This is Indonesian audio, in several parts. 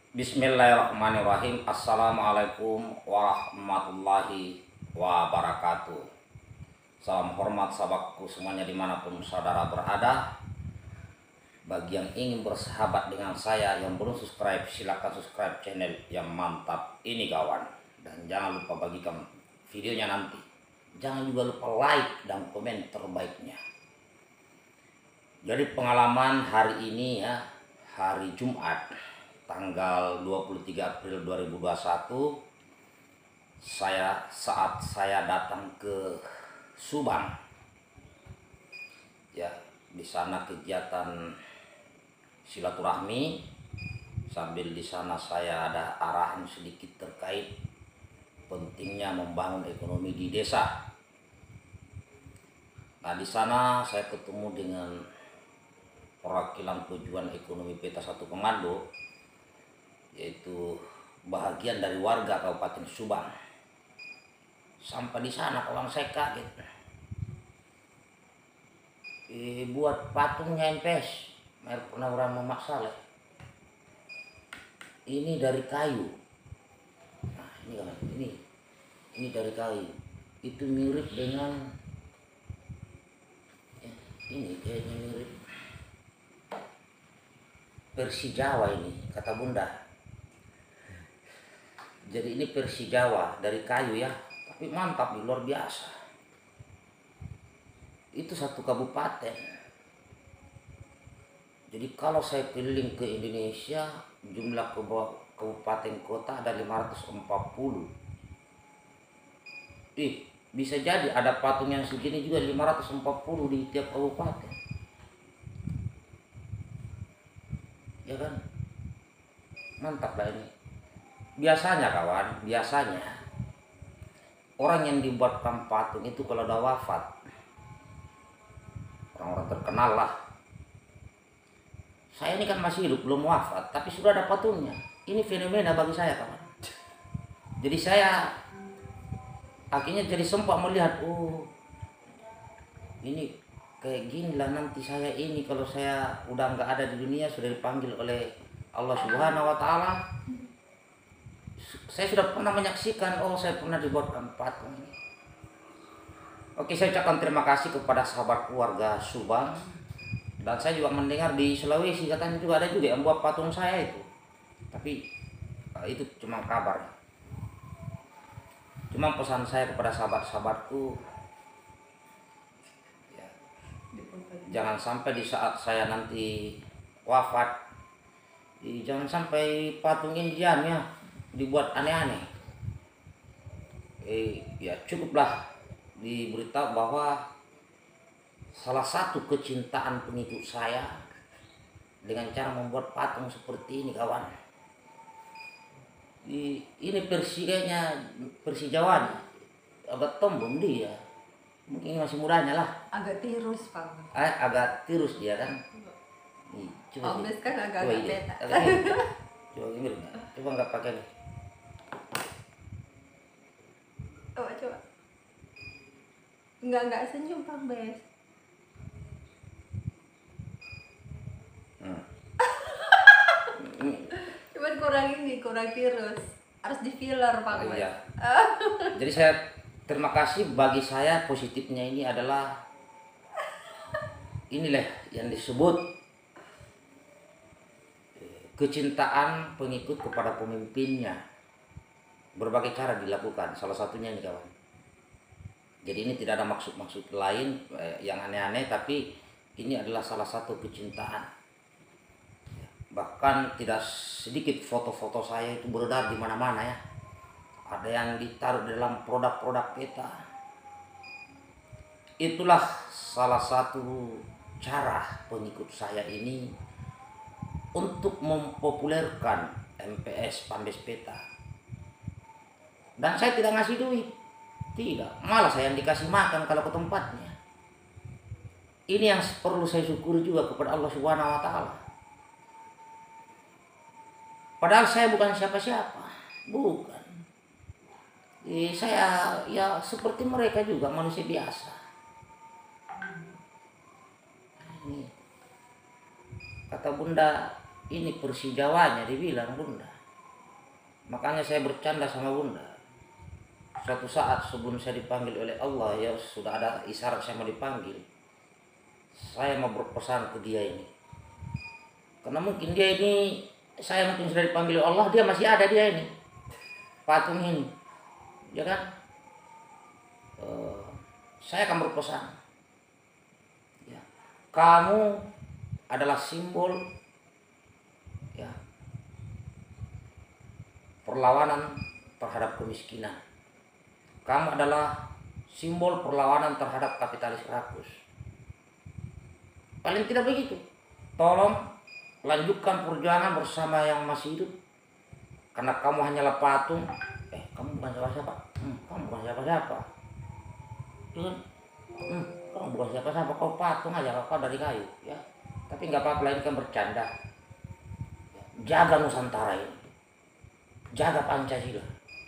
Bismillahirrahmanirrahim. Assalamualaikum warahmatullahi wabarakatuh. Salam hormat sahabatku semuanya dimanapun saudara berada. Bagi yang ingin bersahabat dengan saya yang belum subscribe, silakan subscribe channel yang mantap ini kawan. Dan jangan lupa bagikan videonya nanti. Jangan juga lupa like dan komen terbaiknya. Jadi pengalaman hari ini ya, hari Jumat tanggal 23 April 2021, saat saya datang ke Subang, ya di sana kegiatan silaturahmi, sambil di sana saya ada arahan sedikit terkait pentingnya membangun ekonomi di desa. Nah di sana saya ketemu dengan perwakilan tujuan ekonomi Peta 1 Komando, yaitu bahagian dari warga Kabupaten Subang. Sampai di sana kawan saya kaget. Buat patungnya MPS, Merek Purnawirawan Muhammad Saleh. Ini dari kayu. Nah, ini kawan, ini dari kayu. Itu mirip dengan ini kayaknya mirip versi Jawa ini, kata Bunda. Jadi ini versi Jawa dari kayu ya, tapi mantap, luar biasa. Itu satu kabupaten. Jadi kalau saya keliling ke Indonesia, jumlah kabupaten kota ada 540. Bisa jadi ada patung yang segini juga 540 di tiap kabupaten. Ya kan? Mantap lah ini. Biasanya kawan, orang yang dibuatkan patung itu kalau udah wafat, orang-orang terkenal lah. Saya ini kan masih hidup, belum wafat, tapi sudah ada patungnya. Ini fenomena bagi saya kawan. Jadi saya akhirnya jadi sempat melihat, ini kayak gini lah nanti saya ini kalau saya udah nggak ada di dunia, sudah dipanggil oleh Allah Subhanahu wa Ta'ala. Saya sudah pernah menyaksikan, saya pernah dibuatkan patung ini. Oke, saya ucapkan terima kasih kepada sahabat keluarga Subang. Dan saya juga mendengar di Sulawesi katanya juga ada juga yang buat patung saya itu. Tapi itu cuma kabar. Cuma pesan saya kepada sahabat-sahabatku, ya, jangan sampai di saat saya nanti wafat, jangan sampai patung Indian ya dibuat aneh-aneh. Ya cukuplah diberitahu bahwa salah satu kecintaan pengikut saya dengan cara membuat patung seperti ini kawan. Ini versi kayaknya versi Jawanya, agak tombong dia, mungkin masih mudanya lah. Agak tirus Pak. Agak tirus dia kan. Coba kan agak beta. Coba ini, coba nggak pakai nih. Coba. Enggak senyum Pak Bes. Cuman kurang tirus. Harus di filler Pak Bes. Iya. Jadi saya terima kasih, bagi saya positifnya ini adalah inilah yang disebut kecintaan pengikut kepada pemimpinnya. Berbagai cara dilakukan, salah satunya ini kawan. Jadi ini tidak ada maksud lain yang aneh-aneh, tapi ini adalah salah satu kecintaan. Bahkan tidak sedikit foto-foto saya itu beredar di mana-mana ya. Ada yang ditaruh dalam produk-produk kita. Itulah salah satu cara pengikut saya ini untuk mempopulerkan MPS Pambes Peta. Dan saya tidak ngasih duit, tidak, malah saya yang dikasih makan kalau ke tempatnya. Ini yang perlu saya syukuri juga kepada Allah Subhanahu wa Ta'ala. Padahal saya bukan siapa-siapa, bukan. Saya ya seperti mereka juga, manusia biasa. Ini kata Bunda, ini Persi Jawanya dibilang Bunda. Makanya saya bercanda sama bunda. Suatu saat sebelum saya dipanggil oleh Allah, ya sudah ada isyarat saya mau dipanggil, saya mau berpesan ke dia ini. Karena mungkin dia ini, saya mungkin sudah dipanggil oleh Allah, dia masih ada dia ini, patung ini, ya kan? Saya akan berpesan, ya, kamu adalah simbol, ya, perlawanan terhadap kemiskinan. Kamu adalah simbol perlawanan terhadap kapitalis rakus. Paling tidak begitu. Tolong lanjutkan perjuangan bersama yang masih hidup. Karena kamu hanyalah patung. Kamu bukan siapa-siapa. Kamu bukan siapa-siapa. Kamu bukan siapa-siapa. Kau patung aja. Kau dari kayu. Ya. Tapi nggak apa-apa, ini kan bercanda. Jaga Nusantara ini. Jaga Pancasila.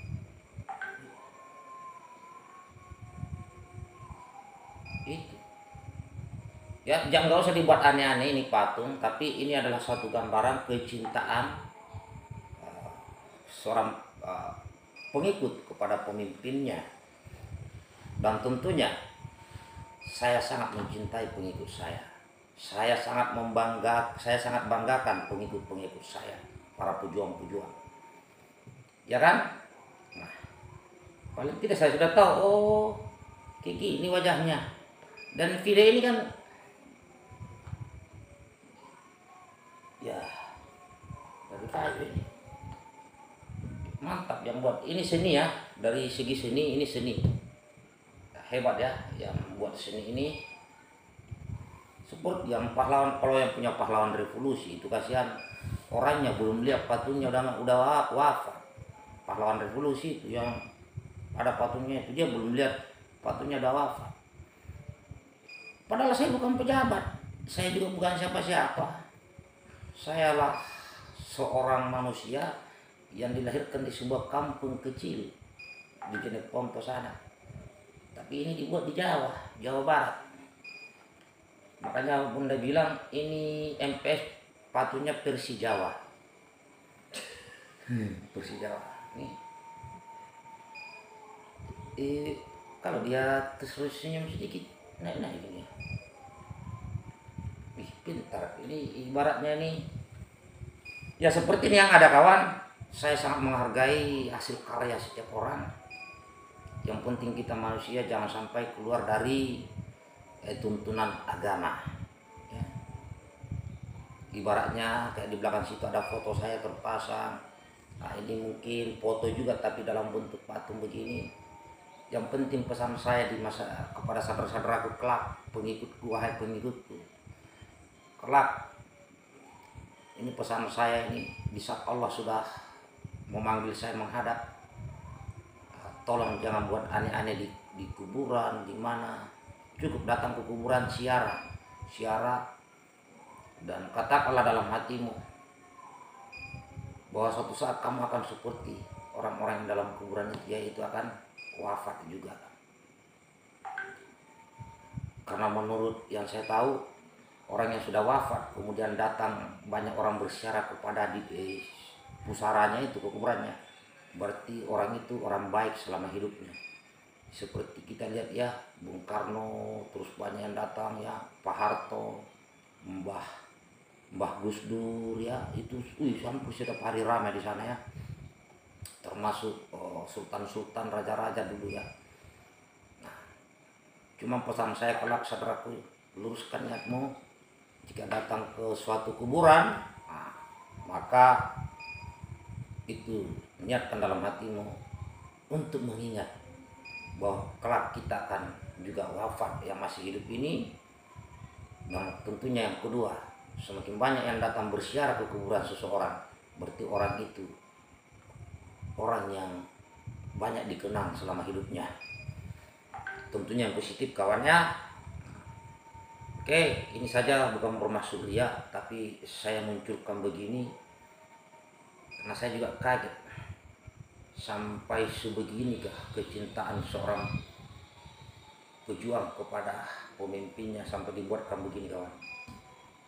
Itu. Ya, jangan, nggak usah dibuat aneh-aneh ini patung, tapi ini adalah suatu gambaran kecintaan seorang pengikut kepada pemimpinnya. Dan tentunya saya sangat mencintai pengikut saya. Saya sangat banggakan pengikut-pengikut saya, para pejuang-pejuang. Ya kan? Nah, paling tidak saya sudah tahu, oh, Kiki ini wajahnya. Dan video ini kan, ya, dari kayu ini. Mantap yang buat ini seni ya. Dari segi seni, ini seni. Hebat ya yang buat seni ini. Seperti yang pahlawan, kalau yang punya pahlawan revolusi itu kasihan orangnya belum lihat patungnya udah wafat. Pahlawan revolusi itu yang ada patungnya itu dia belum lihat patungnya udah wafat. Padahal saya bukan pejabat, saya juga bukan siapa-siapa. Saya lah seorang manusia yang dilahirkan di sebuah kampung kecil di Jeneponto sana. Tapi ini dibuat di Jawa Barat. Makanya bunda bilang ini MPS patungnya versi Jawa. Versi Jawa. Nih. Kalau dia terus senyum sedikit, naik ini. Pintar. Ini ibaratnya nih. Ya seperti ini yang ada kawan. Saya sangat menghargai hasil karya setiap orang. Yang penting kita manusia jangan sampai keluar dari tuntunan agama. Ya. Ibaratnya kayak di belakang situ ada foto saya terpasang. Nah, ini mungkin foto juga tapi dalam bentuk patung begini. Yang penting pesan saya kepada saudara-saudaraku kelak, pengikutku, wahai pengikutku. Kelak, ini pesan saya ini, di saat Allah sudah memanggil saya menghadap, tolong jangan buat aneh-aneh di kuburan, di mana. Cukup datang ke kuburan siara, dan katakanlah dalam hatimu bahwa suatu saat kamu akan seperti orang-orang yang dalam kuburan itu, yaitu akan wafat juga. Karena menurut yang saya tahu, orang yang sudah wafat kemudian datang banyak orang bersiara kepada di pusaranya itu, ke kuburannya, berarti orang itu orang baik selama hidupnya. Seperti kita lihat ya, Bung Karno, terus banyak yang datang ya, Pak Harto, Mbah Gus Dur ya, itu sampai setiap hari ramai di sana ya. Termasuk sultan-sultan, raja-raja dulu ya. Nah, cuma pesan saya kelak saudaraku, luruskan niatmu. Jika datang ke suatu kuburan, maka itu niatkan dalam hatimu untuk mengingat bahwa kelak kita akan juga wafat yang masih hidup ini. Dan tentunya yang kedua, semakin banyak yang datang bersiara ke kuburan seseorang, berarti orang itu orang yang banyak dikenang selama hidupnya. Tentunya yang positif kawannya. Oke, ini saja, bukan bermaksud ria, tapi saya munculkan begini karena saya juga kaget sampai sebeginikah kecintaan seorang pejuang kepada pemimpinnya sampai dibuatkan begini kawan.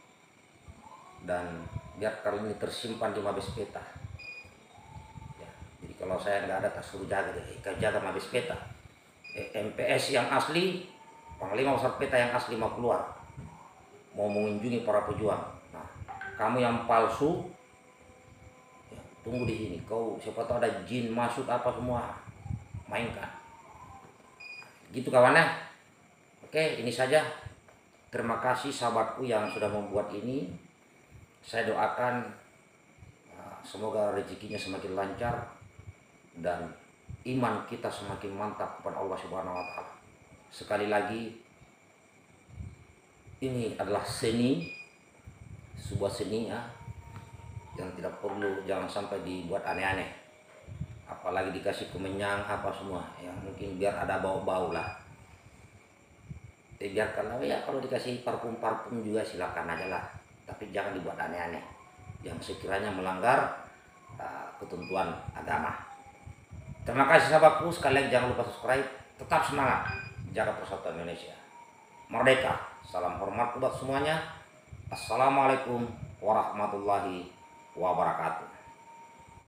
Dan biar kali ini tersimpan di Mabes Peta. Ya, kalau saya nggak ada tak suruh jaga deh, jaga mabes peta. MPS yang asli, Panglima Besar Peta yang asli mau keluar, mau mengunjungi para pejuang. Nah, kamu yang palsu, ya, tunggu di sini. Kau siapa tahu ada jin masuk apa semua, mainkan. Gitu kawannya. Oke, ini saja. Terima kasih sahabatku yang sudah membuat ini. Saya doakan semoga rezekinya semakin lancar dan iman kita semakin mantap kepada Allah Subhanahu wa taala. Sekali lagi, ini adalah seni, sebuah seni ya, yang tidak perlu, jangan sampai dibuat aneh-aneh. Apalagi dikasih kemenyang apa semua, yang mungkin biar ada bau-bau lah. Biarkanlah ya, kalau dikasih parfum-parfum juga silakan aja lah. Tapi jangan dibuat aneh-aneh, yang sekiranya melanggar ketentuan agama. Terima kasih sahabatku, sekalian jangan lupa subscribe, tetap semangat, jaga persatuan Indonesia. Merdeka, salam hormat buat semuanya. Assalamualaikum warahmatullahi wabarakatuh.